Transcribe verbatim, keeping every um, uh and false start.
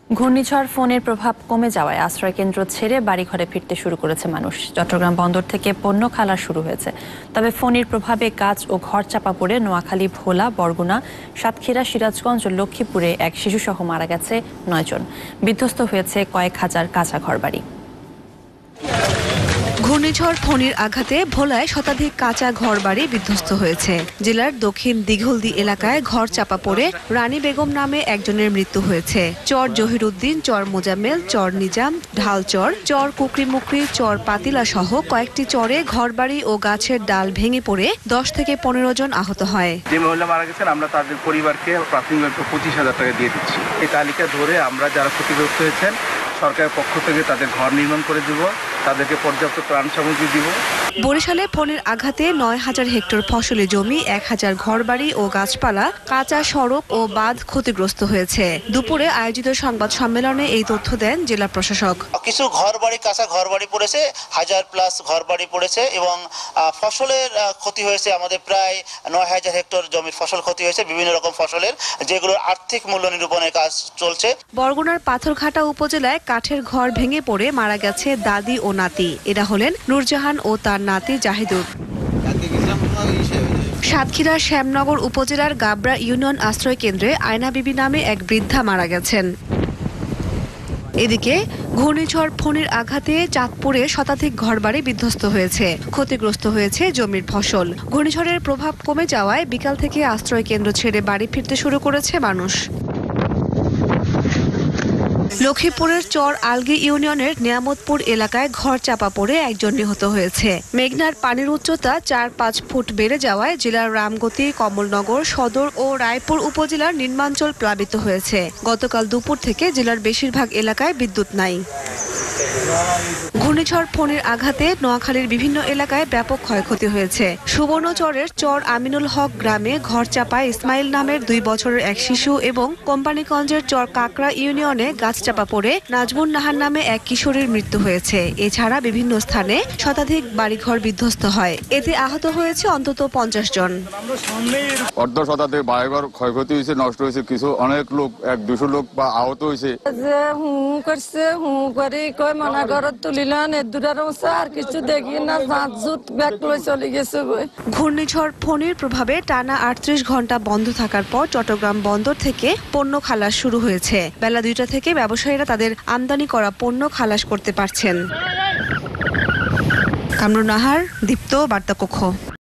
ঘূর্ণিঝড় ফোনের প্রভাব কমে যাওয়ায় আশ্রয়কেন্দ্র ছেড়ে বাড়িঘরে ফিরতে শুরু করেছে মানুষ। চট্টগ্রাম বন্দর থেকে পণ্য খালাস শুরু হয়েছে। তবে ফোনের প্রভাবে গাছ ও ঘর চাপা পড়ে নোয়াখালী, ভোলা, বরগুনা, সাতক্ষীরা, সিরাজগঞ্জ ও লক্ষ্মীপুরে এক শিশুসহ মারা গেছে নয় জন। বিধ্বস্ত হয়েছে কয়েক হাজার কাঁচা ঘরবাড়ি। ঘূর্ণিঝড় ফণীর আঘাতে ভোলায় শতাধিক কাঁচা ঘরবাড়ি বিধ্বস্ত হয়েছে। জেলার দক্ষিণ দিঘলদি এলাকায় ঘর চাপা পড়ে রানী বেগম নামে একজনের মৃত্যু হয়েছে। চর জহিরুদ্দিন, চর মোজাম্মেল, চর নিজাম, ঢালচর, চর কুকরিমুকরি, চর পাতিলা সহ কয়েকটি চরে ঘরবাড়ি ও গাছের ডাল ভেঙে পড়ে দশ থেকে পনেরো জন আহত হয়। যে মহিলা মারা গেছেন আমরা তাদের পরিবারকে প্রাথমিকভাবে পঁচিশ হাজার টাকা দিয়ে দিচ্ছি। এই তালিকা ধরে আমরা যারা ক্ষতিগ্রস্ত হয়েছেন সরকারের পক্ষ থেকে তাদের ঘর নির্মাণ করে দেব, তাদেরকে পর্যাপ্ত ত্রাণ সামগ্রী দিব। বরিশালে ফণীর আঘাতে নয় হাজার হেক্টর ফসলি জমি, এক হাজার ঘরবাড়ি ও গাছপালা, কাঁচা সড়ক ও বাঁধ ক্ষতিগ্রস্ত হয়েছে। দুপুরে আয়োজিত সংবাদ সম্মেলনে এই তথ্য দেন জেলা প্রশাসক। কিছু ঘরবাড়ি, কাঁচা ঘরবাড়ি পড়েছে, হাজার প্লাস ঘরবাড়ি পড়েছে এবং ফসলের ক্ষতি হয়েছে আমাদের প্রায় নয় হাজার হেক্টর জমির ফসল ক্ষতি হয়েছে, বিভিন্ন রকম ফসলের, যেগুলোর আর্থিক মূল্য নিরূপণের কাজ চলছে। বরগুনার পাথরঘাটা উপজেলায় কাঠের ঘর ভেঙে পড়ে মারা গেছে দাদি ও নাতি। এরা হলেন নূরজাহান ও তার নাতি জাহিদুর। সাতক্ষীরার শ্যামনগর উপজেলার গাবরা ইউনিয়ন আশ্রয় কেন্দ্রে আয়না বিবি নামে এক বৃদ্ধা মারা গেছেন। এদিকে ঘূর্ণিঝড় ফণীর আঘাতে চাঁদপুরে শতাধিক ঘরবাড়ি বিধ্বস্ত হয়েছে, ক্ষতিগ্রস্ত হয়েছে জমির ফসল। ঘূর্ণিঝড়ের প্রভাব কমে যাওয়ায় বিকাল থেকে আশ্রয় কেন্দ্র ছেড়ে বাড়ি ফিরতে শুরু করেছে মানুষ। লক্ষ্মীপুরের চর আলগি ইউনিয়নের নিয়ামতপুর এলাকায় ঘর চাপা পড়ে একজন নিহত হয়েছে। মেঘনার পানির উচ্চতা চার পাঁচ ফুট বেড়ে যাওয়ায় জেলার রামগতি, কমলনগর, সদর ও রায়পুর উপজেলার নিম্নাঞ্চল প্লাবিত হয়েছে। গতকাল দুপুর থেকে জেলার বেশিরভাগ এলাকায় বিদ্যুৎ নাই। ঘূর্ণিঝড় ফণীর আঘাতে নোয়াখালীর বিভিন্ন এলাকায় ব্যাপক ক্ষয়ক্ষতি হয়েছে। সুবর্ণচরের চর আমিনুল হক গ্রামে ঘর চাপায় ইসমাইল নামের দুই বছরের এক শিশু এবং কোম্পানিগঞ্জের চর কাকড়া ইউনিয়নে গাছ চাপা পড়ে নাজমুন নাহার নামে এক কিশোরীর মৃত্যু হয়েছে। এছাড়া বিভিন্ন স্থানে শতাধিক বাড়িঘর বিধ্বস্ত হয়। এতে আহত হয়েছে অন্তত পঞ্চাশ জন। অর্ধ শতাধিক বাড়িঘর ক্ষয়ক্ষতি হয়েছে, নষ্ট হয়েছে। কিছু অনেক লোক, এক দুশো লোক বা আহত হয়েছে। ঘূর্ণিঝড় ফণীর প্রভাবে টানা আটত্রিশ ঘন্টা বন্ধ থাকার পর চট্টগ্রাম বন্দর থেকে পণ্য খালাস শুরু হয়েছে। বেলা দুইটা থেকে ব্যবসায়ীরা তাদের আমদানি করা পণ্য খালাস করতে পারছেন। কামরুন নাহার, দীপ্ত, বার্তা কক্ষ।